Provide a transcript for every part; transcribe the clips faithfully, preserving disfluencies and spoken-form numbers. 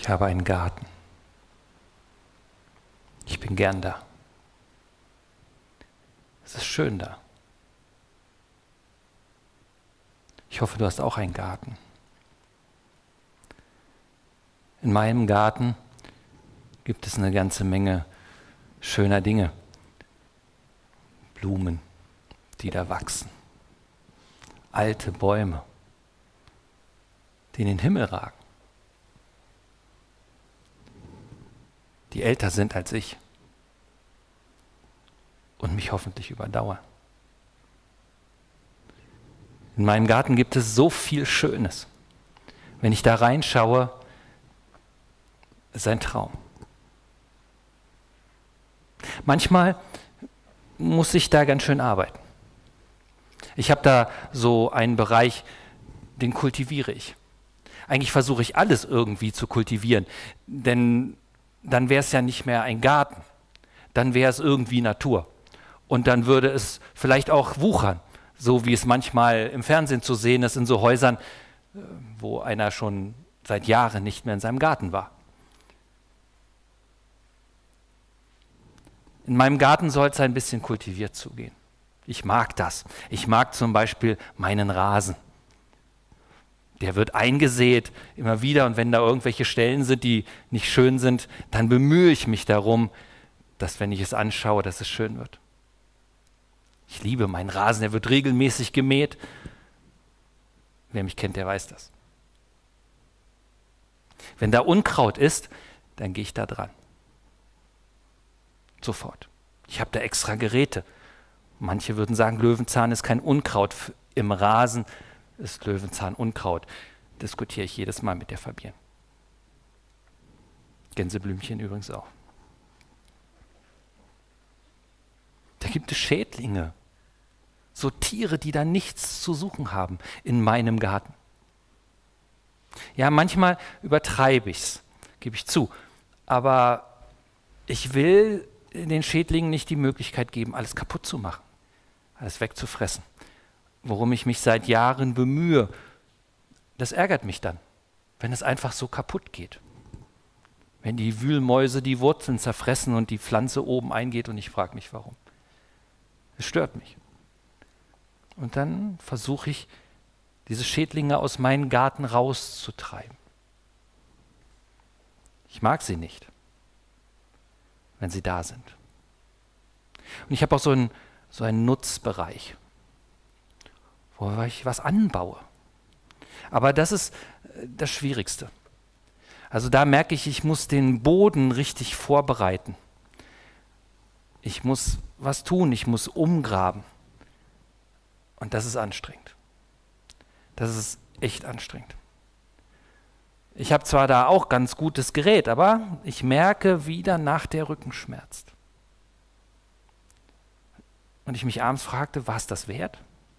Ich habe einen Garten. Ich bin gern da. Es ist schön da. Ich hoffe, du hast auch einen Garten. In meinem Garten gibt es eine ganze Menge schöner Dinge. Blumen, die da wachsen. Alte Bäume, die in den Himmel ragen. Die älter sind als ich und mich hoffentlich überdauern. In meinem Garten gibt es so viel Schönes. Wenn ich da reinschaue, ist ein Traum. Manchmal muss ich da ganz schön arbeiten. Ich habe da so einen Bereich, den kultiviere ich. Eigentlich versuche ich alles irgendwie zu kultivieren, denn dann wäre es ja nicht mehr ein Garten, dann wäre es irgendwie Natur. Und dann würde es vielleicht auch wuchern, so wie es manchmal im Fernsehen zu sehen ist in so Häusern, wo einer schon seit Jahren nicht mehr in seinem Garten war. In meinem Garten soll es ein bisschen kultiviert zugehen. Ich mag das. Ich mag zum Beispiel meinen Rasen. Der wird eingesät immer wieder und wenn da irgendwelche Stellen sind, die nicht schön sind, dann bemühe ich mich darum, dass wenn ich es anschaue, dass es schön wird. Ich liebe meinen Rasen, der wird regelmäßig gemäht. Wer mich kennt, der weiß das. Wenn da Unkraut ist, dann gehe ich da dran. Sofort. Ich habe da extra Geräte. Manche würden sagen, Löwenzahn ist kein Unkraut. Im Rasen ist Löwenzahn Unkraut. Diskutiere ich jedes Mal mit der Fabienne. Gänseblümchen übrigens auch. Da gibt es Schädlinge. So Tiere, die da nichts zu suchen haben in meinem Garten. Ja, manchmal übertreibe ich es, gebe ich zu. Aber ich will den Schädlingen nicht die Möglichkeit geben, alles kaputt zu machen, alles wegzufressen. Worum ich mich seit Jahren bemühe, das ärgert mich dann, wenn es einfach so kaputt geht. Wenn die Wühlmäuse die Wurzeln zerfressen und die Pflanze oben eingeht und ich frage mich, warum. Es stört mich. Und dann versuche ich, diese Schädlinge aus meinem Garten rauszutreiben. Ich mag sie nicht, wenn sie da sind. Und ich habe auch so einen, so einen Nutzbereich, wo ich was anbaue. Aber das ist das Schwierigste. Also da merke ich, ich muss den Boden richtig vorbereiten. Ich muss was tun, ich muss umgraben. Und das ist anstrengend. Das ist echt anstrengend. Ich habe zwar da auch ganz gutes Gerät, aber ich merke, wie danach der Rücken schmerzt. Und ich mich abends fragte, war es das wert?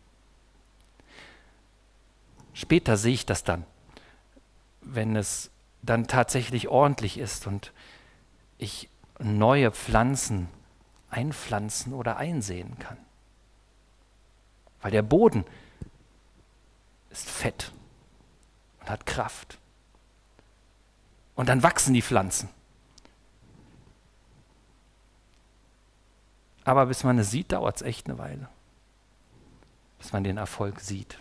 Später sehe ich das dann, wenn es dann tatsächlich ordentlich ist und ich neue Pflanzen einpflanzen oder einsehen kann. Weil der Boden ist fett und hat Kraft. Und dann wachsen die Pflanzen. Aber bis man es sieht, dauert es echt eine Weile. Bis man den Erfolg sieht.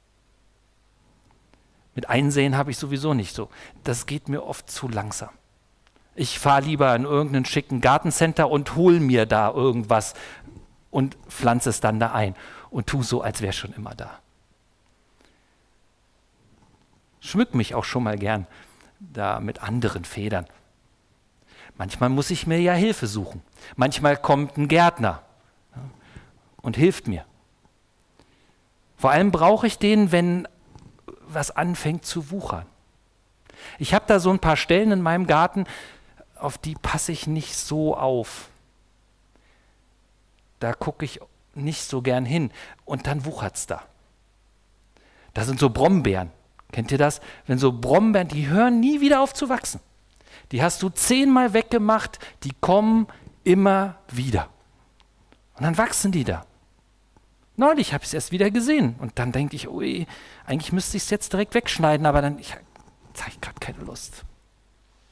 Mit Einsehen habe ich sowieso nicht so. Das geht mir oft zu langsam. Ich fahre lieber in irgendeinen schicken Gartencenter und hole mir da irgendwas und pflanze es dann da ein und tue so, als wäre es schon immer da. Schmück mich auch schon mal gern da mit anderen Federn. Manchmal muss ich mir ja Hilfe suchen. Manchmal kommt ein Gärtner und hilft mir. Vor allem brauche ich den, wenn was anfängt zu wuchern. Ich habe da so ein paar Stellen in meinem Garten, auf die passe ich nicht so auf. Da gucke ich nicht so gern hin und dann wuchert es da. Da sind so Brombeeren. Kennt ihr das? Wenn so Brombeeren, die hören nie wieder auf zu wachsen. Die hast du zehnmal weggemacht, die kommen immer wieder. Und dann wachsen die da. Neulich habe ich es erst wieder gesehen und dann denke ich, ui, eigentlich müsste ich es jetzt direkt wegschneiden, aber dann habe ich gerade keine Lust.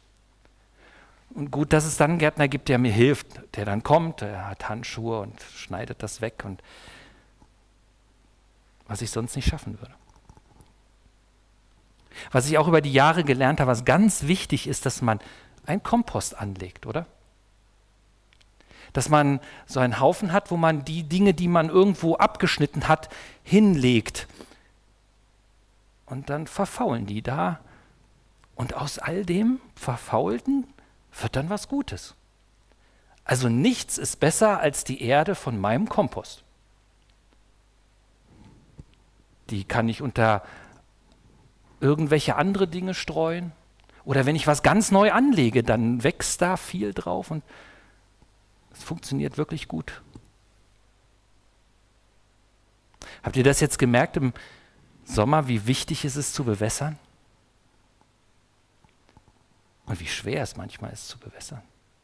Und gut, dass es dann einen Gärtner gibt, der mir hilft, der dann kommt, der hat Handschuhe und schneidet das weg, und was ich sonst nicht schaffen würde. Was ich auch über die Jahre gelernt habe, was ganz wichtig ist, dass man einen Kompost anlegt, oder? Dass man so einen Haufen hat, wo man die Dinge, die man irgendwo abgeschnitten hat, hinlegt. Und dann verfaulen die da. Und aus all dem Verfaulten wird dann was Gutes. Also nichts ist besser als die Erde von meinem Kompost. Die kann ich unter irgendwelche andere Dinge streuen. Oder wenn ich was ganz neu anlege, dann wächst da viel drauf und es funktioniert wirklich gut. Habt ihr das jetzt gemerkt im Sommer, wie wichtig es ist zu bewässern? Und wie schwer es manchmal ist zu bewässern.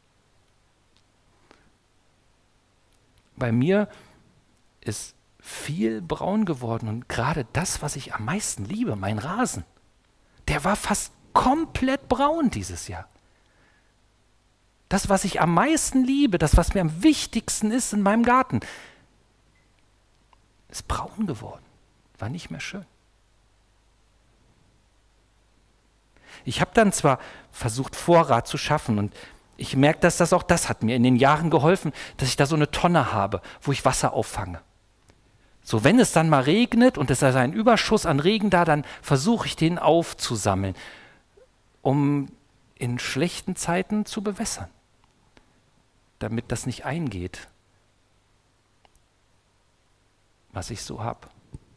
Bei mir ist viel braun geworden und gerade das, was ich am meisten liebe, mein Rasen, der war fast komplett braun dieses Jahr. Das, was ich am meisten liebe, das, was mir am wichtigsten ist in meinem Garten, ist braun geworden, war nicht mehr schön. Ich habe dann zwar versucht, Vorrat zu schaffen, und ich merke, dass das auch das hat mir in den Jahren geholfen, dass ich da so eine Tonne habe, wo ich Wasser auffange. So, wenn es dann mal regnet und es ist ein Überschuss an Regen da, dann versuche ich den aufzusammeln, um in schlechten Zeiten zu bewässern, damit das nicht eingeht, was ich so habe.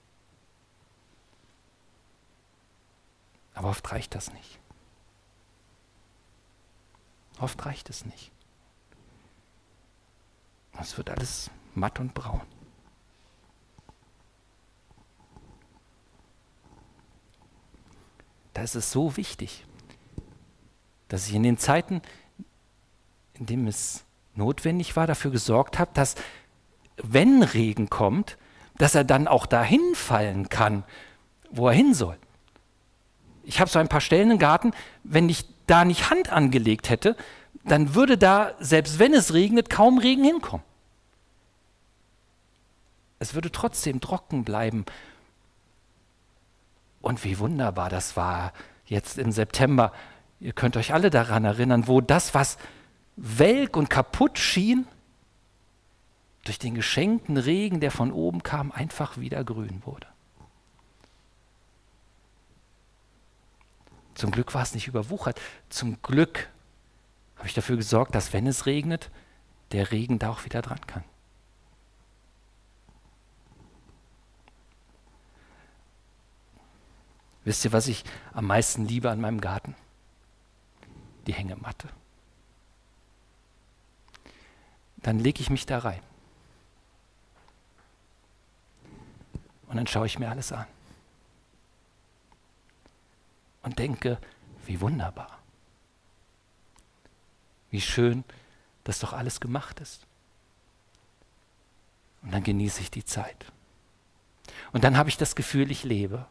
Aber oft reicht das nicht. Oft reicht es nicht. Es wird alles matt und braun. Da ist es so wichtig, dass ich in den Zeiten, in denen es notwendig war, dafür gesorgt habe, dass, wenn Regen kommt, dass er dann auch dahin fallen kann, wo er hin soll. Ich habe so ein paar Stellen im Garten, wenn ich da nicht Hand angelegt hätte, dann würde da, selbst wenn es regnet, kaum Regen hinkommen. Es würde trotzdem trocken bleiben. Und wie wunderbar das war jetzt im September. Ihr könnt euch alle daran erinnern, wo das, was welk und kaputt schien, durch den geschenkten Regen, der von oben kam, einfach wieder grün wurde. Zum Glück war es nicht überwuchert. Zum Glück habe ich dafür gesorgt, dass, wenn es regnet, der Regen da auch wieder dran kann. Wisst ihr, was ich am meisten liebe an meinem Garten? Die Hängematte. Dann lege ich mich da rein. Und dann schaue ich mir alles an. Und denke, wie wunderbar. Wie schön, dass doch alles gemacht ist. Und dann genieße ich die Zeit. Und dann habe ich das Gefühl, ich lebe.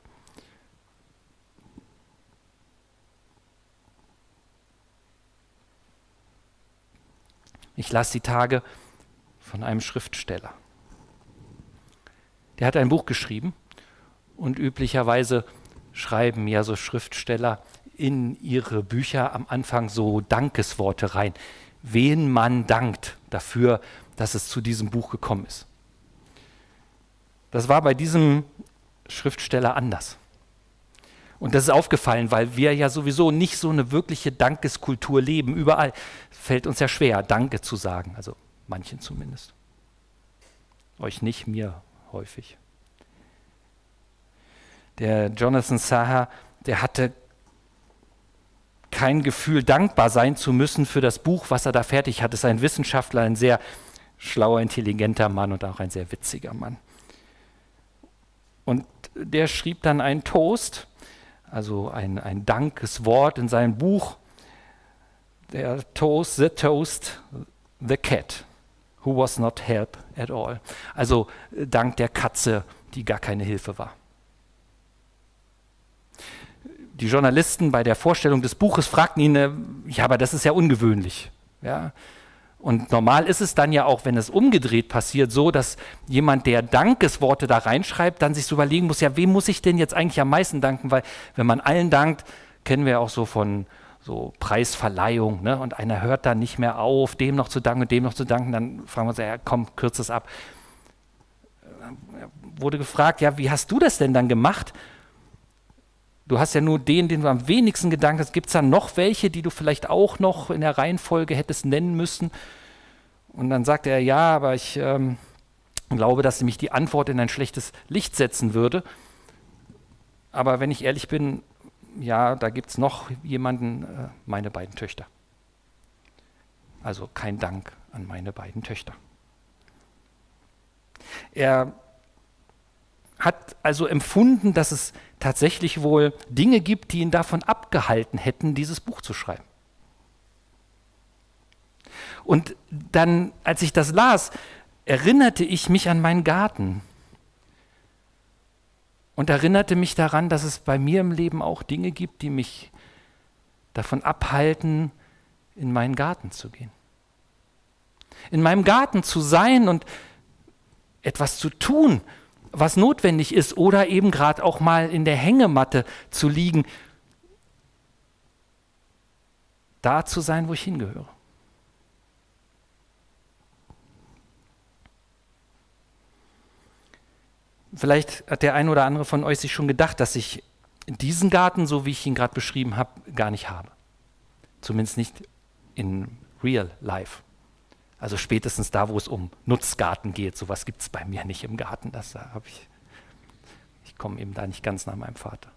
Ich las die Tage von einem Schriftsteller. Der hat ein Buch geschrieben und üblicherweise schreiben ja so Schriftsteller in ihre Bücher am Anfang so Dankesworte rein, wen man dankt dafür, dass es zu diesem Buch gekommen ist. Das war bei diesem Schriftsteller anders. Und das ist aufgefallen, weil wir ja sowieso nicht so eine wirkliche Dankeskultur leben. Überall fällt uns ja schwer, Danke zu sagen, also manchen zumindest. Euch nicht, mir häufig. Der Jonathan Saha, der hatte kein Gefühl, dankbar sein zu müssen für das Buch, was er da fertig hat. Es ist ein Wissenschaftler, ein sehr schlauer, intelligenter Mann und auch ein sehr witziger Mann. Und der schrieb dann einen Toast, also ein, ein Dankeswort in seinem Buch. Der Toast, the toast, the cat, who was not help at all. Also Dank der Katze, die gar keine Hilfe war. die Journalisten bei der Vorstellung des Buches fragten ihn, äh, ja, aber das ist ja ungewöhnlich. Ja? Und normal ist es dann ja auch, wenn es umgedreht passiert, so, dass jemand, der Dankesworte da reinschreibt, dann sich so überlegen muss, ja, wem muss ich denn jetzt eigentlich am meisten danken? Weil wenn man allen dankt, kennen wir auch so von so Preisverleihung, ne? Und einer hört dann nicht mehr auf, dem noch zu danken und dem noch zu danken, dann fragen wir uns, ja, komm, kürz es ab. Wurde gefragt, ja, wie hast du das denn dann gemacht? Du hast ja nur den, den du am wenigsten gedankt hast. Gibt es da noch welche, die du vielleicht auch noch in der Reihenfolge hättest nennen müssen? Und dann sagte er, ja, aber ich ähm, glaube, dass mich die Antwort in ein schlechtes Licht setzen würde. Aber wenn ich ehrlich bin, ja, da gibt es noch jemanden, äh, meine beiden Töchter. Also kein Dank an meine beiden Töchter. Er hat also empfunden, dass es tatsächlich wohl Dinge gibt, die ihn davon abgehalten hätten, dieses Buch zu schreiben. Und dann, als ich das las, erinnerte ich mich an meinen Garten und erinnerte mich daran, dass es bei mir im Leben auch Dinge gibt, die mich davon abhalten, in meinen Garten zu gehen. In meinem Garten zu sein und etwas zu tun, was notwendig ist, oder eben gerade auch mal in der Hängematte zu liegen, da zu sein, wo ich hingehöre. Vielleicht hat der ein oder andere von euch sich schon gedacht, dass ich diesen Garten, so wie ich ihn gerade beschrieben habe, gar nicht habe. Zumindest nicht in real life. Also spätestens da, wo es um Nutzgarten geht. Sowas gibt es bei mir nicht im Garten. Das habe ich. Ich komme eben da nicht ganz nach meinem Vater.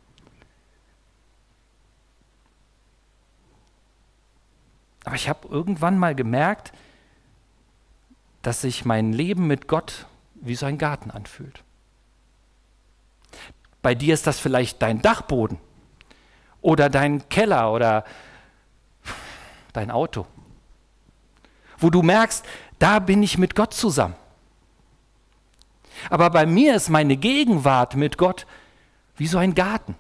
Aber ich habe irgendwann mal gemerkt, dass sich mein Leben mit Gott wie so ein Garten anfühlt. Bei dir ist das vielleicht dein Dachboden oder dein Keller oder dein Auto, wo du merkst, da bin ich mit Gott zusammen. Aber bei mir ist meine Gegenwart mit Gott wie so ein Garten,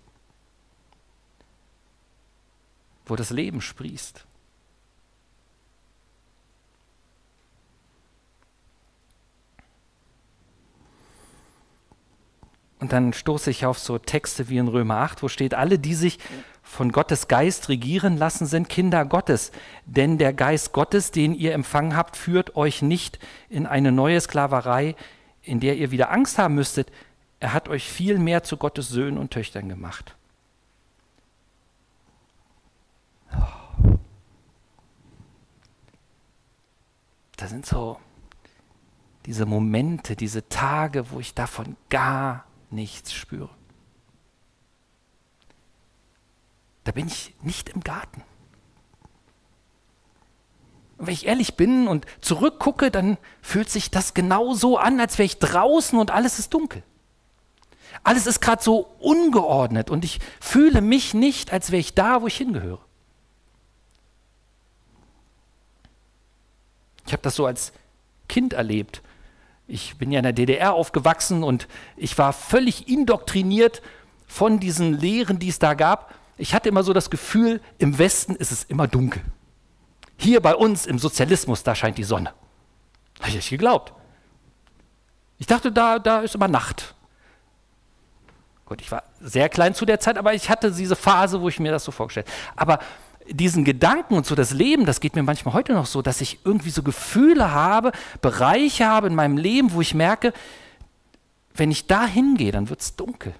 wo das Leben sprießt. Und dann stoße ich auf so Texte wie in Römer acht, wo steht, alle, die sich von Gottes Geist regieren lassen, sind Kinder Gottes. Denn der Geist Gottes, den ihr empfangen habt, führt euch nicht in eine neue Sklaverei, in der ihr wieder Angst haben müsstet. Er hat euch viel mehr zu Gottes Söhnen und Töchtern gemacht. Da sind so diese Momente, diese Tage, wo ich davon gar nichts spüre. Da bin ich nicht im Garten. Und wenn ich ehrlich bin und zurückgucke, dann fühlt sich das genau so an, als wäre ich draußen und alles ist dunkel. Alles ist gerade so ungeordnet und ich fühle mich nicht, als wäre ich da, wo ich hingehöre. Ich habe das so als Kind erlebt. Ich bin ja in der D D R aufgewachsen und ich war völlig indoktriniert von diesen Lehren, die es da gab. Ich hatte immer so das Gefühl, im Westen ist es immer dunkel. Hier bei uns im Sozialismus, da scheint die Sonne. Habe ich nicht geglaubt. Ich dachte, da, da ist immer Nacht. Gut, ich war sehr klein zu der Zeit, aber ich hatte diese Phase, wo ich mir das so vorgestellt habe. Aber diesen Gedanken und so das Leben, das geht mir manchmal heute noch so, dass ich irgendwie so Gefühle habe, Bereiche habe in meinem Leben, wo ich merke, wenn ich da hingehe, dann wird es dunkel.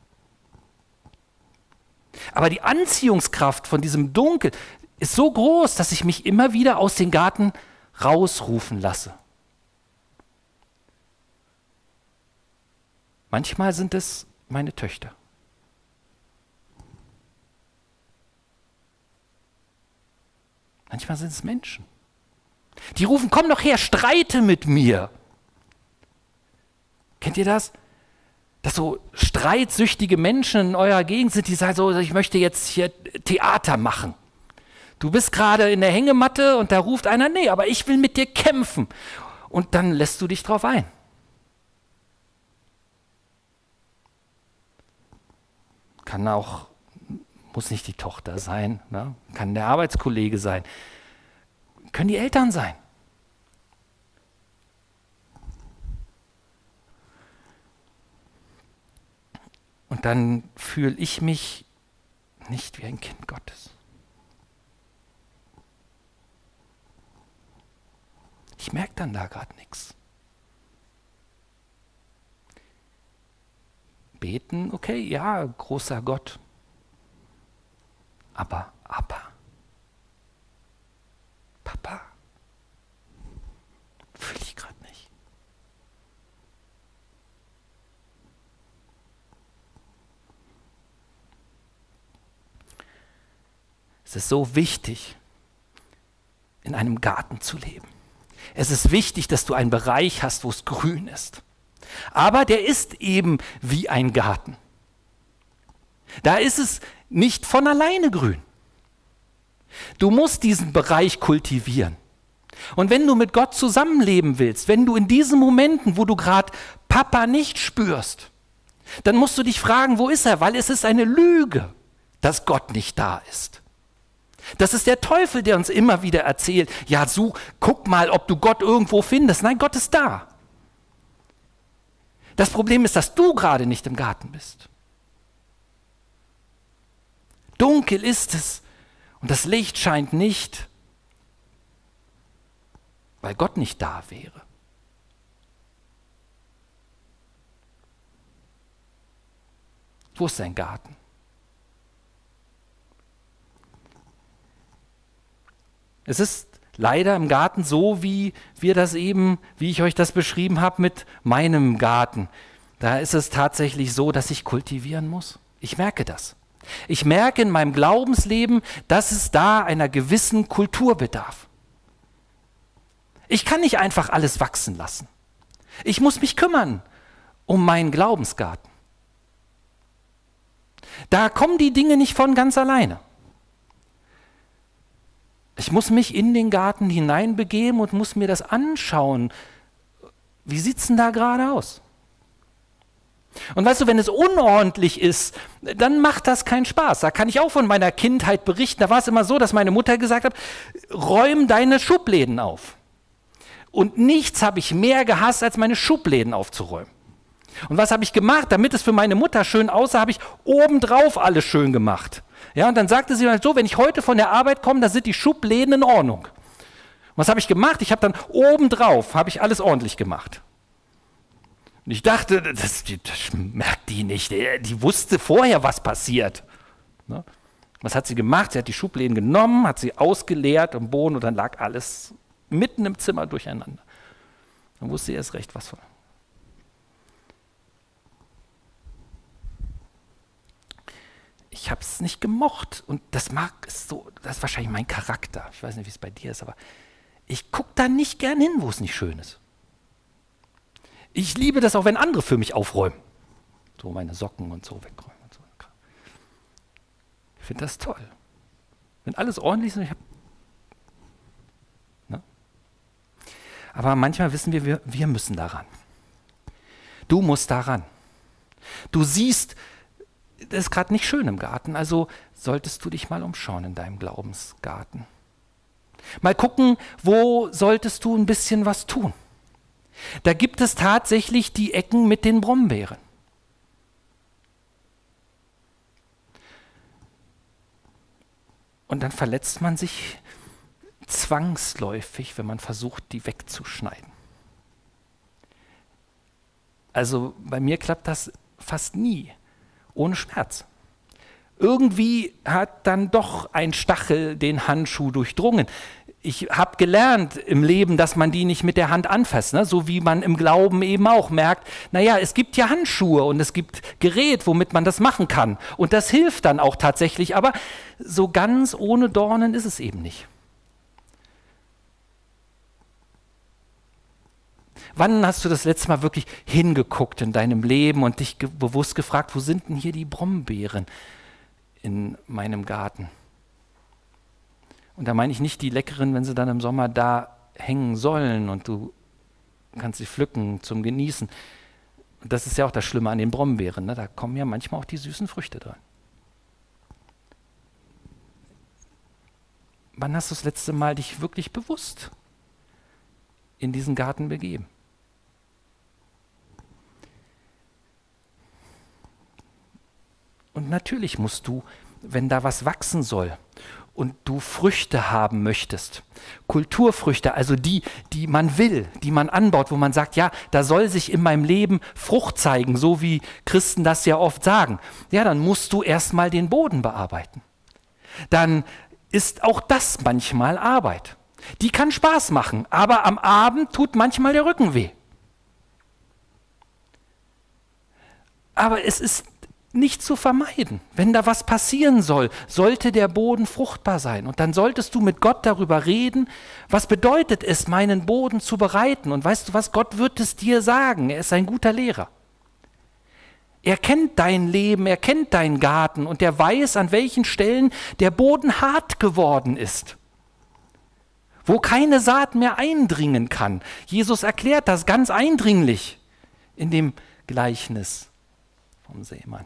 Aber die Anziehungskraft von diesem Dunkel ist so groß, dass ich mich immer wieder aus dem Garten rausrufen lasse. Manchmal sind es meine Töchter. Manchmal sind es Menschen. Die rufen, komm doch her, streite mit mir. Kennt ihr das? Dass so streitsüchtige Menschen in eurer Gegend sind, die sagen so, ich möchte jetzt hier Theater machen. Du bist gerade in der Hängematte und da ruft einer, nee, aber ich will mit dir kämpfen. Und dann lässt du dich drauf ein. Kann auch Muss nicht die Tochter sein, ne? Kann der Arbeitskollege sein, können die Eltern sein. Und dann fühle ich mich nicht wie ein Kind Gottes. Ich merke dann da gerade nichts. Beten, okay, ja, großer Gott. Aber Abba, Papa, fühle ich gerade nicht. Es ist so wichtig, in einem Garten zu leben. Es ist wichtig, dass du einen Bereich hast, wo es grün ist. Aber der ist eben wie ein Garten. Da ist es nicht von alleine grün. Du musst diesen Bereich kultivieren. Und wenn du mit Gott zusammenleben willst, wenn du in diesen Momenten, wo du gerade Papa nicht spürst, dann musst du dich fragen, wo ist er? Weil es ist eine Lüge, dass Gott nicht da ist. Das ist der Teufel, der uns immer wieder erzählt, ja, such, guck mal, ob du Gott irgendwo findest. Nein, Gott ist da. Das Problem ist, dass du gerade nicht im Garten bist. Dunkel ist es und das Licht scheint nicht, weil Gott nicht da wäre. Wo ist dein Garten? Es ist leider im Garten so, wie wir das eben, wie ich euch das beschrieben habe mit meinem Garten. Da ist es tatsächlich so, dass ich kultivieren muss. Ich merke das. Ich merke in meinem Glaubensleben, dass es da einer gewissen Kultur bedarf. Ich kann nicht einfach alles wachsen lassen. Ich muss mich kümmern um meinen Glaubensgarten. Da kommen die Dinge nicht von ganz alleine. Ich muss mich in den Garten hineinbegeben und muss mir das anschauen. Wie sieht es denn da gerade aus? Und weißt du, wenn es unordentlich ist, dann macht das keinen Spaß. Da kann ich auch von meiner Kindheit berichten. Da war es immer so, dass meine Mutter gesagt hat, räum deine Schubläden auf. Und nichts habe ich mehr gehasst, als meine Schubläden aufzuräumen. Und was habe ich gemacht? Damit es für meine Mutter schön aussah, habe ich obendrauf alles schön gemacht. Ja, und dann sagte sie halt so, wenn ich heute von der Arbeit komme, dann sind die Schubläden in Ordnung. Und was habe ich gemacht? Ich habe dann obendrauf, habe ich alles ordentlich gemacht. Und ich dachte, das, das merkt die nicht, die wusste vorher, was passiert. Ne? Was hat sie gemacht? Sie hat die Schubläden genommen, hat sie ausgeleert am Boden und dann lag alles mitten im Zimmer durcheinander. Dann wusste sie erst recht, was von. Ich habe es nicht gemocht und das mag es so, das ist wahrscheinlich mein Charakter. Ich weiß nicht, wie es bei dir ist, aber ich gucke da nicht gern hin, wo es nicht schön ist. Ich liebe das auch, wenn andere für mich aufräumen. So meine Socken und so wegräumen. Und so. Ich finde das toll. Wenn alles ordentlich ist. Ich hab, ne? Aber manchmal wissen wir, wir, wir müssen daran. Du musst daran. Du siehst, das ist gerade nicht schön im Garten, also solltest du dich mal umschauen in deinem Glaubensgarten. Mal gucken, wo solltest du ein bisschen was tun. Da gibt es tatsächlich die Ecken mit den Brombeeren. Und dann verletzt man sich zwangsläufig, wenn man versucht, die wegzuschneiden. Also bei mir klappt das fast nie ohne Schmerz. Irgendwie hat dann doch ein Stachel den Handschuh durchdrungen. Ich habe gelernt im Leben, dass man die nicht mit der Hand anfasst, ne? So wie man im Glauben eben auch merkt, naja, es gibt ja Handschuhe und es gibt Gerät, womit man das machen kann. Und das hilft dann auch tatsächlich, aber so ganz ohne Dornen ist es eben nicht. Wann hast du das letzte Mal wirklich hingeguckt in deinem Leben und dich ge- bewusst gefragt, wo sind denn hier die Brombeeren in meinem Garten? Und da meine ich nicht die leckeren, wenn sie dann im Sommer da hängen sollen und du kannst sie pflücken zum Genießen. Und das ist ja auch das Schlimme an den Brombeeren, ne? Da kommen ja manchmal auch die süßen Früchte dran. Wann hast du das letzte Mal dich wirklich bewusst in diesen Garten begeben? Und natürlich musst du, wenn da was wachsen soll und du Früchte haben möchtest, Kulturfrüchte, also die, die man will, die man anbaut, wo man sagt, ja, da soll sich in meinem Leben Frucht zeigen, so wie Christen das ja oft sagen, ja, dann musst du erstmal den Boden bearbeiten. Dann ist auch das manchmal Arbeit. Die kann Spaß machen, aber am Abend tut manchmal der Rücken weh. Aber es ist nicht zu vermeiden. Wenn da was passieren soll, sollte der Boden fruchtbar sein. Und dann solltest du mit Gott darüber reden, was bedeutet es, meinen Boden zu bereiten. Und weißt du was, Gott wird es dir sagen. Er ist ein guter Lehrer. Er kennt dein Leben, er kennt deinen Garten und er weiß, an welchen Stellen der Boden hart geworden ist, wo keine Saat mehr eindringen kann. Jesus erklärt das ganz eindringlich in dem Gleichnis vom Sämann.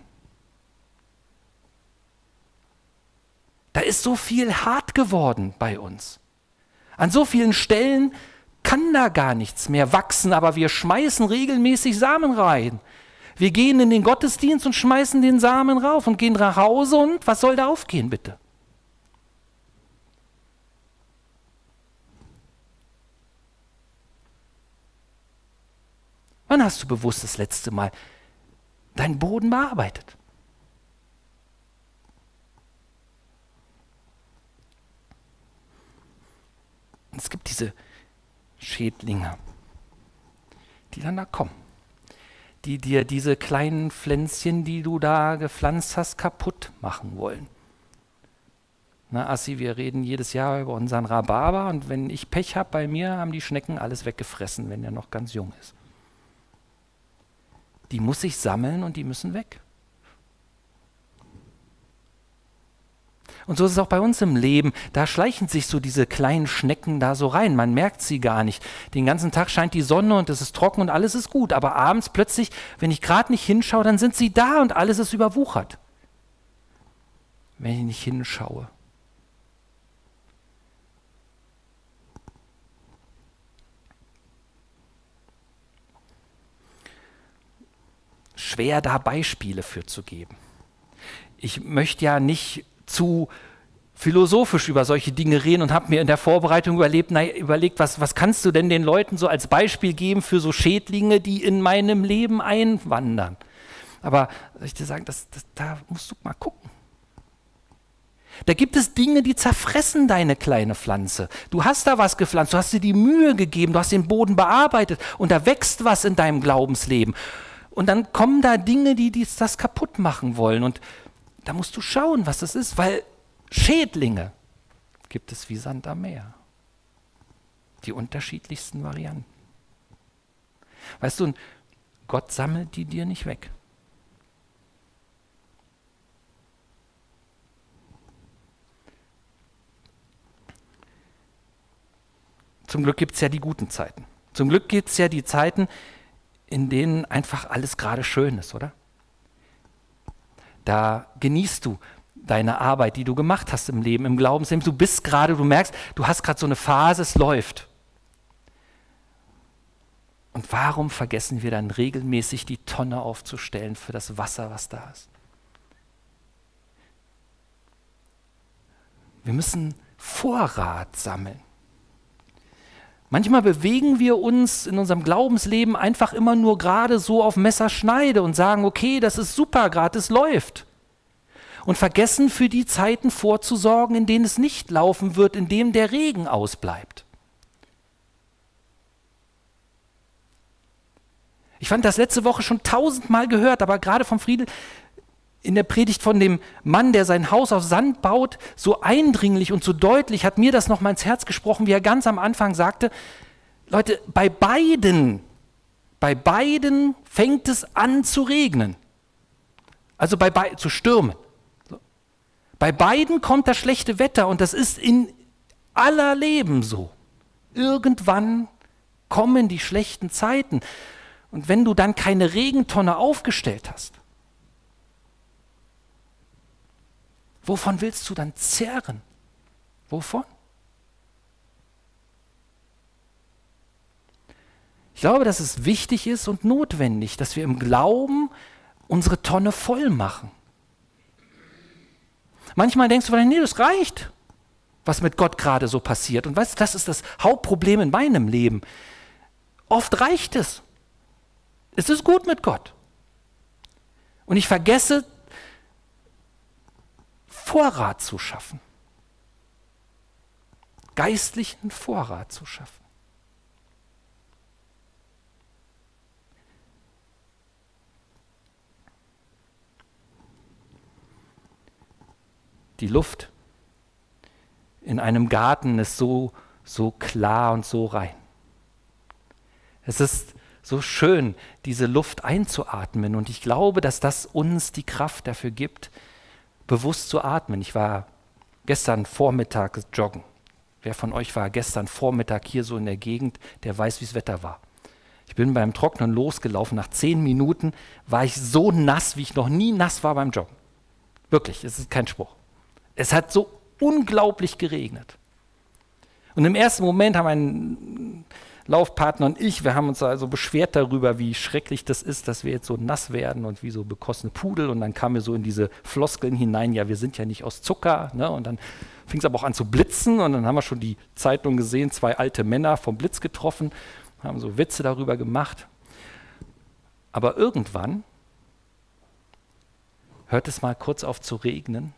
Da ist so viel hart geworden bei uns. An so vielen Stellen kann da gar nichts mehr wachsen, aber wir schmeißen regelmäßig Samen rein. Wir gehen in den Gottesdienst und schmeißen den Samen rauf und gehen nach Hause und was soll da aufgehen, bitte? Wann hast du bewusst das letzte Mal deinen Boden bearbeitet? Es gibt diese Schädlinge, die dann da kommen, die dir diese kleinen Pflänzchen, die du da gepflanzt hast, kaputt machen wollen. Na, Assi, wir reden jedes Jahr über unseren Rhabarber und wenn ich Pech habe bei mir, haben die Schnecken alles weggefressen, wenn er noch ganz jung ist. Die muss ich sammeln und die müssen weg. Und so ist es auch bei uns im Leben. Da schleichen sich so diese kleinen Schnecken da so rein. Man merkt sie gar nicht. Den ganzen Tag scheint die Sonne und es ist trocken und alles ist gut. Aber abends plötzlich, wenn ich gerade nicht hinschaue, dann sind sie da und alles ist überwuchert. Wenn ich nicht hinschaue. Schwer, da Beispiele für zu geben. Ich möchte ja nicht zu philosophisch über solche Dinge reden und habe mir in der Vorbereitung überlebt, na, überlegt, was, was kannst du denn den Leuten so als Beispiel geben für so Schädlinge, die in meinem Leben einwandern. Aber soll ich dir sagen, das, das, da musst du mal gucken. Da gibt es Dinge, die zerfressen deine kleine Pflanze. Du hast da was gepflanzt, du hast dir die Mühe gegeben, du hast den Boden bearbeitet und da wächst was in deinem Glaubensleben. Und dann kommen da Dinge, die dies, das kaputt machen wollen. Und da musst du schauen, was das ist, weil Schädlinge gibt es wie Sand am Meer. Die unterschiedlichsten Varianten. Weißt du, Gott sammelt die dir nicht weg. Zum Glück gibt es ja die guten Zeiten. Zum Glück gibt es ja die Zeiten, in denen einfach alles gerade schön ist, oder? Da genießt du deine Arbeit, die du gemacht hast im Leben, im Glaubensleben. Du bist gerade, du merkst, du hast gerade so eine Phase, es läuft. Und warum vergessen wir dann regelmäßig die Tonne aufzustellen für das Wasser, was da ist? Wir müssen Vorrat sammeln. Manchmal bewegen wir uns in unserem Glaubensleben einfach immer nur gerade so auf Messerschneide und sagen, okay, das ist super, gerade es läuft. Und vergessen für die Zeiten vorzusorgen, in denen es nicht laufen wird, in denen der Regen ausbleibt. Ich fand das letzte Woche schon tausendmal gehört, aber gerade vom Friedel in der Predigt von dem Mann, der sein Haus aus Sand baut, so eindringlich und so deutlich hat mir das noch mal ins Herz gesprochen, wie er ganz am Anfang sagte, Leute, bei beiden, bei beiden fängt es an zu regnen. Also bei beiden, zu stürmen. So. Bei beiden kommt das schlechte Wetter und das ist in aller Leben so. Irgendwann kommen die schlechten Zeiten. Und wenn du dann keine Regentonne aufgestellt hast, wovon willst du dann zehren? Wovon? Ich glaube, dass es wichtig ist und notwendig, dass wir im Glauben unsere Tonne voll machen. Manchmal denkst du, nee, das reicht, was mit Gott gerade so passiert. Und weißt du, das ist das Hauptproblem in meinem Leben. Oft reicht es. Es ist gut mit Gott. Und ich vergesse, Vorrat zu schaffen. Geistlichen Vorrat zu schaffen. Die Luft in einem Garten ist so, so klar und so rein. Es ist so schön, diese Luft einzuatmen. Und ich glaube, dass das uns die Kraft dafür gibt, bewusst zu atmen. Ich war gestern Vormittag joggen. Wer von euch war gestern Vormittag hier so in der Gegend, der weiß, wie das Wetter war. Ich bin beim Trocknen losgelaufen. Nach zehn Minuten war ich so nass, wie ich noch nie nass war beim Joggen. Wirklich, es ist kein Spruch. Es hat so unglaublich geregnet. Und im ersten Moment haben mein Laufpartner und ich, wir haben uns also beschwert darüber, wie schrecklich das ist, dass wir jetzt so nass werden und wie so bekossene Pudel. Und dann kamen wir so in diese Floskeln hinein, ja, wir sind ja nicht aus Zucker. Ne? Und dann fing es aber auch an zu blitzen und dann haben wir schon die Zeitung gesehen, zwei alte Männer vom Blitz getroffen, haben so Witze darüber gemacht. Aber irgendwann hört es mal kurz auf zu regnen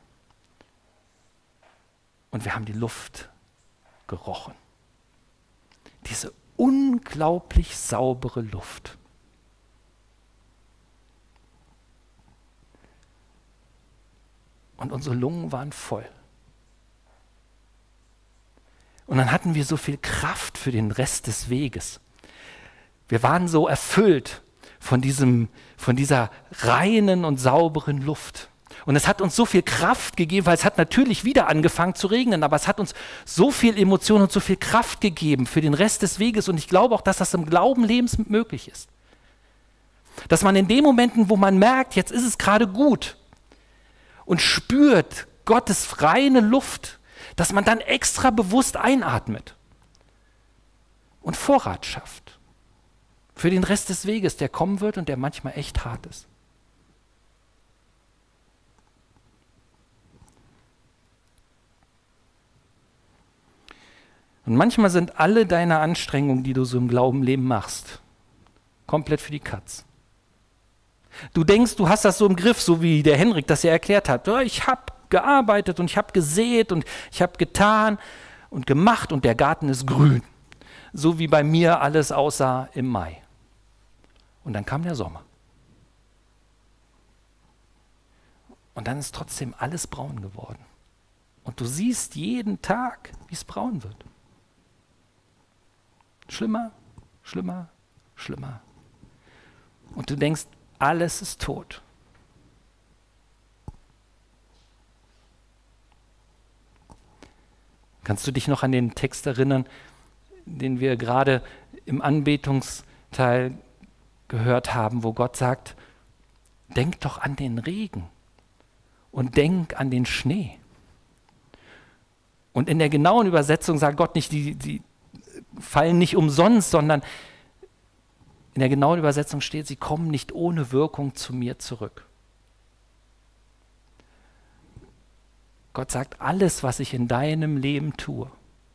und wir haben die Luft gerochen. Diese unglaublich saubere Luft. Und unsere Lungen waren voll. Und dann hatten wir so viel Kraft für den Rest des Weges. Wir waren so erfüllt von, diesem, von dieser reinen und sauberen Luft. Und es hat uns so viel Kraft gegeben, weil es hat natürlich wieder angefangen zu regnen, aber es hat uns so viel Emotion und so viel Kraft gegeben für den Rest des Weges. Und ich glaube auch, dass das im Glauben lebensmöglich ist. Dass man in den Momenten, wo man merkt, jetzt ist es gerade gut und spürt Gottes reine Luft, dass man dann extra bewusst einatmet und Vorrat schafft für den Rest des Weges, der kommen wird und der manchmal echt hart ist. Und manchmal sind alle deine Anstrengungen, die du so im Glaubenleben machst, komplett für die Katz. Du denkst, du hast das so im Griff, so wie der Henrik das ja erklärt hat. Ja, ich habe gearbeitet und ich habe gesät und ich habe getan und gemacht und der Garten ist grün. So wie bei mir alles aussah im Mai. Und dann kam der Sommer. Und dann ist trotzdem alles braun geworden. Und du siehst jeden Tag, wie es braun wird. Schlimmer, schlimmer, schlimmer. Und du denkst, alles ist tot. Kannst du dich noch an den Text erinnern, den wir gerade im Anbetungsteil gehört haben, wo Gott sagt, denk doch an den Regen und denk an den Schnee. Und in der genauen Übersetzung sagt Gott nicht, die, die fallen nicht umsonst, sondern in der genauen Übersetzung steht, sie kommen nicht ohne Wirkung zu mir zurück. Gott sagt, alles, was ich in deinem Leben tue,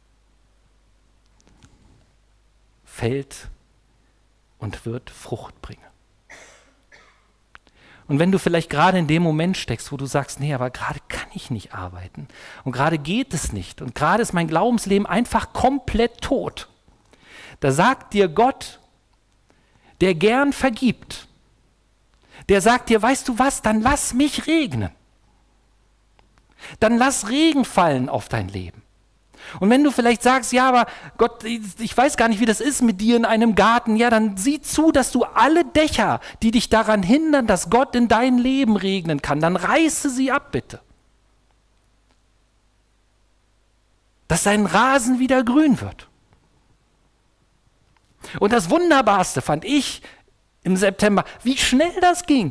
fällt und wird Frucht bringen. Und wenn du vielleicht gerade in dem Moment steckst, wo du sagst, nee, aber gerade kann ich nicht arbeiten und gerade geht es nicht und gerade ist mein Glaubensleben einfach komplett tot, da sagt dir Gott, der gern vergibt, der sagt dir, weißt du was, dann lass mich regnen. Dann lass Regen fallen auf dein Leben. Und wenn du vielleicht sagst, ja, aber Gott, ich weiß gar nicht, wie das ist mit dir in einem Garten, ja, dann sieh zu, dass du alle Dächer, die dich daran hindern, dass Gott in dein Leben regnen kann, dann reiße sie ab, bitte. Dass dein Rasen wieder grün wird. Und das Wunderbarste fand ich im September, wie schnell das ging.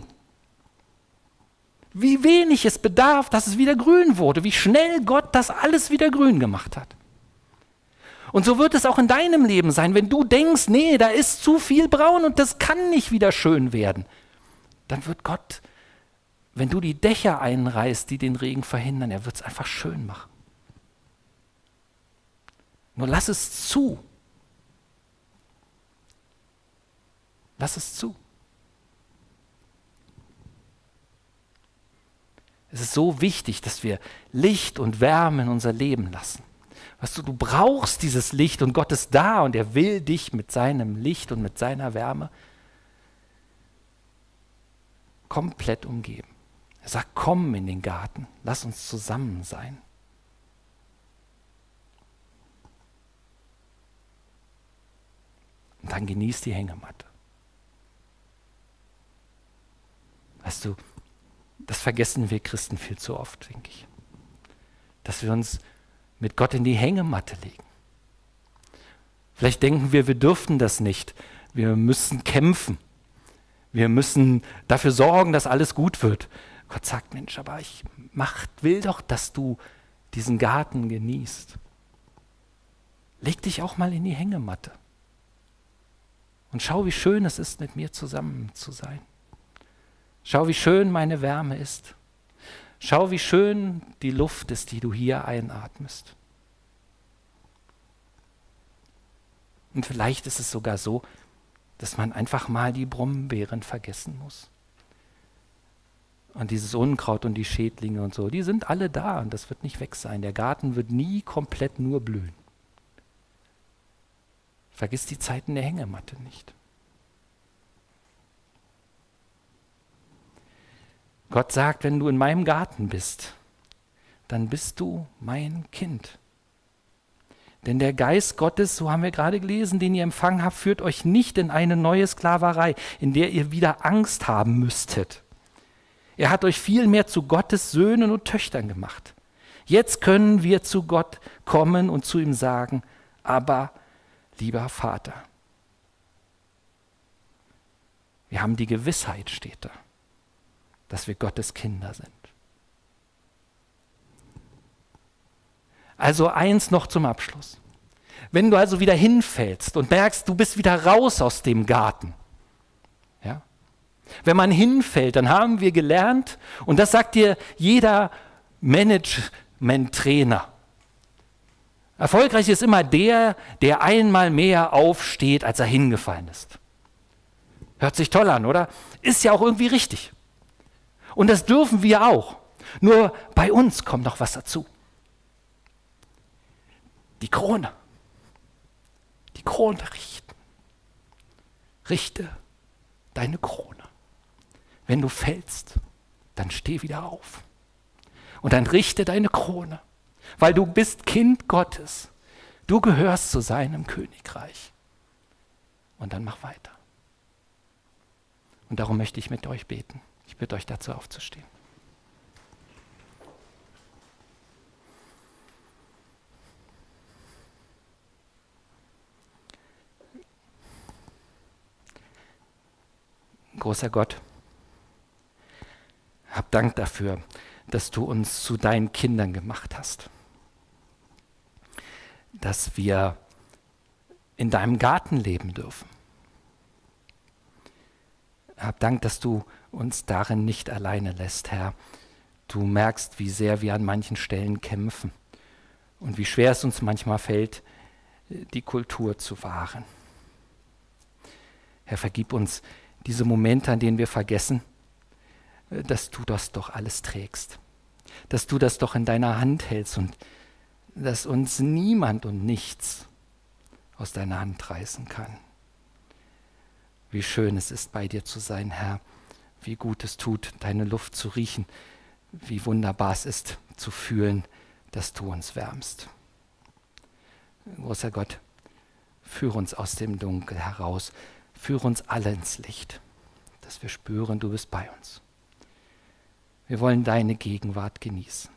Wie wenig es bedarf, dass es wieder grün wurde, wie schnell Gott das alles wieder grün gemacht hat. Und so wird es auch in deinem Leben sein, wenn du denkst, nee, da ist zu viel braun und das kann nicht wieder schön werden. Dann wird Gott, wenn du die Dächer einreißt, die den Regen verhindern, er wird es einfach schön machen. Nur lass es zu. Lass es zu. Es ist so wichtig, dass wir Licht und Wärme in unser Leben lassen. Weißt du, du brauchst dieses Licht und Gott ist da und er will dich mit seinem Licht und mit seiner Wärme komplett umgeben. Er sagt, komm in den Garten, lass uns zusammen sein. Und dann genieß die Hängematte. Weißt du, das vergessen wir Christen viel zu oft, denke ich. Dass wir uns mit Gott in die Hängematte legen. Vielleicht denken wir, wir dürften das nicht. Wir müssen kämpfen. Wir müssen dafür sorgen, dass alles gut wird. Gott sagt, Mensch, aber ich mach, will doch, dass du diesen Garten genießt. Leg dich auch mal in die Hängematte. Und schau, wie schön es ist, mit mir zusammen zu sein. Schau, wie schön meine Wärme ist. Schau, wie schön die Luft ist, die du hier einatmest. Und vielleicht ist es sogar so, dass man einfach mal die Brombeeren vergessen muss. Und dieses Unkraut und die Schädlinge und so, die sind alle da und das wird nicht weg sein. Der Garten wird nie komplett nur blühen. Vergiss die Zeiten der Hängematte nicht. Gott sagt, wenn du in meinem Garten bist, dann bist du mein Kind. Denn der Geist Gottes, so haben wir gerade gelesen, den ihr empfangen habt, führt euch nicht in eine neue Sklaverei, in der ihr wieder Angst haben müsstet. Er hat euch vielmehr zu Gottes Söhnen und Töchtern gemacht. Jetzt können wir zu Gott kommen und zu ihm sagen, aber lieber Vater. Wir haben die Gewissheit, steht da, dass wir Gottes Kinder sind. Also eins noch zum Abschluss. Wenn du also wieder hinfällst und merkst, du bist wieder raus aus dem Garten. Ja? Wenn man hinfällt, dann haben wir gelernt, und das sagt dir jeder Management-Trainer, erfolgreich ist immer der, der einmal mehr aufsteht, als er hingefallen ist. Hört sich toll an, oder? Ist ja auch irgendwie richtig. Und das dürfen wir auch. Nur bei uns kommt noch was dazu. Die Krone. Die Krone richten. Richte deine Krone. Wenn du fällst, dann steh wieder auf. Und dann richte deine Krone. Weil du bist Kind Gottes. Du gehörst zu seinem Königreich. Und dann mach weiter. Und darum möchte ich mit euch beten. Ich bitte euch dazu aufzustehen. Großer Gott, hab Dank dafür, dass du uns zu deinen Kindern gemacht hast. Dass wir in deinem Garten leben dürfen. Hab Dank, dass du uns darin nicht alleine lässt, Herr. Du merkst, wie sehr wir an manchen Stellen kämpfen und wie schwer es uns manchmal fällt, die Kultur zu wahren. Herr, vergib uns diese Momente, an denen wir vergessen, dass du das doch alles trägst, dass du das doch in deiner Hand hältst und dass uns niemand und nichts aus deiner Hand reißen kann. Wie schön es ist, bei dir zu sein, Herr. Wie gut es tut, deine Luft zu riechen. Wie wunderbar es ist, zu fühlen, dass du uns wärmst. Großer Gott, führe uns aus dem Dunkel heraus. Führe uns alle ins Licht, dass wir spüren, du bist bei uns. Wir wollen deine Gegenwart genießen.